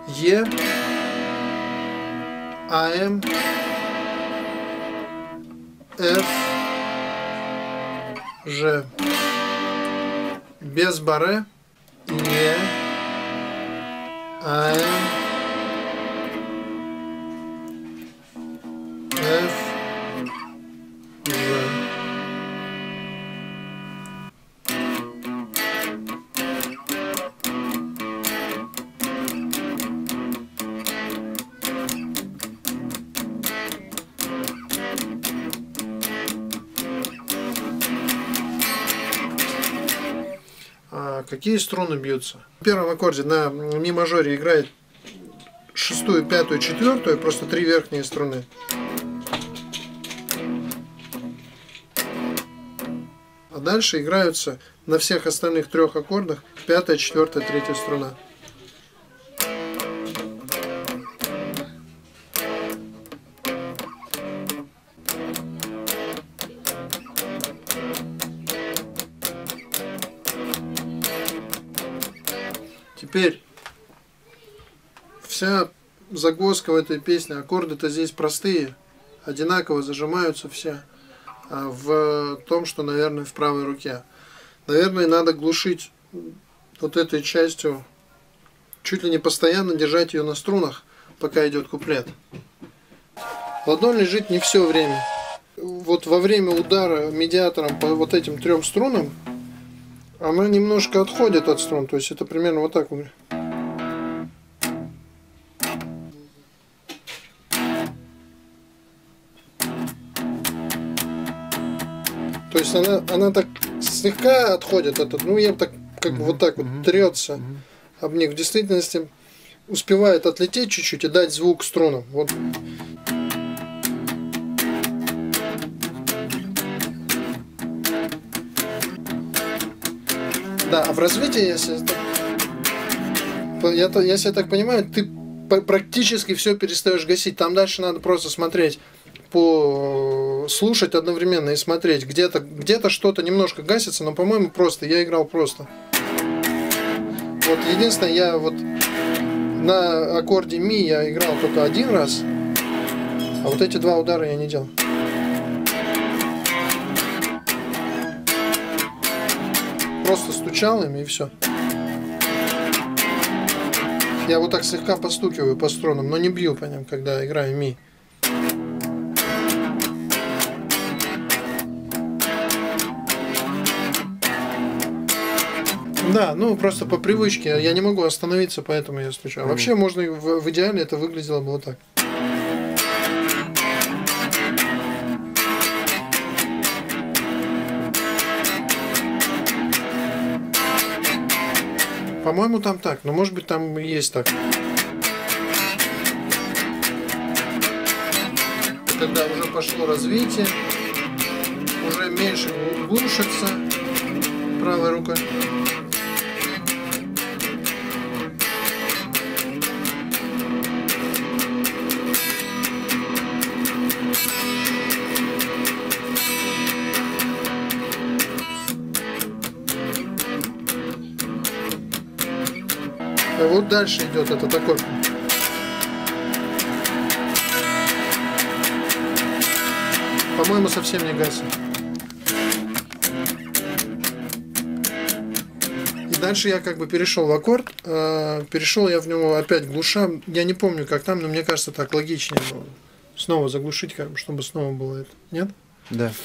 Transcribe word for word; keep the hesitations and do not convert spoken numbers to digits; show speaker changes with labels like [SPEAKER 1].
[SPEAKER 1] Е, АМ, Ф, Ж. Без баре. Е, АМ, Ф, Ж. Какие струны бьются? В первом аккорде на ми мажоре играет шестую, пятую, четвертую, просто три верхние струны. А дальше играются на всех остальных трех аккордах пятая, четвертая, третья струна. Теперь вся загвоздка в этой песне, аккорды-то здесь простые, одинаково зажимаются все в том, что, наверное, в правой руке. Наверное, надо глушить вот этой частью, чуть ли не постоянно держать ее на струнах, пока идет куплет. Ладонь лежит не все время. Вот во время удара медиатором по вот этим трем струнам она немножко отходит от струн, то есть это примерно вот так. То есть она, она так слегка отходит от, ну я так как бы вот так вот трется об них. В действительности успевает отлететь чуть-чуть и дать звук струнам. Вот. Да, а в развитии, если, я, если я так понимаю, ты практически все перестаешь гасить. Там дальше надо просто смотреть, по слушать одновременно и смотреть. Где-то где-то что-то немножко гасится, но, по-моему, просто. Я играл просто. Вот единственное, я вот на аккорде ми я играл только один раз, а вот эти два удара я не делал. Просто стучал им и все. Я вот так слегка постукиваю по струнам, но не бью по ним, когда играю ми. Да, ну просто по привычке. Я не могу остановиться, поэтому я стучу. А mm. вообще можно в, в идеале это выглядело бы вот так. По-моему, там так, но может быть там и есть так. Когда уже пошло развитие, уже меньше глушится правой рукой. А вот дальше идет этот аккорд. По-моему, совсем не гасит. И дальше я как бы перешел в аккорд. Э, перешел я в него опять глуша. Я не помню, как там, но мне кажется, так логичнее было. Снова заглушить, как бы, чтобы снова было это. Нет?
[SPEAKER 2] Да.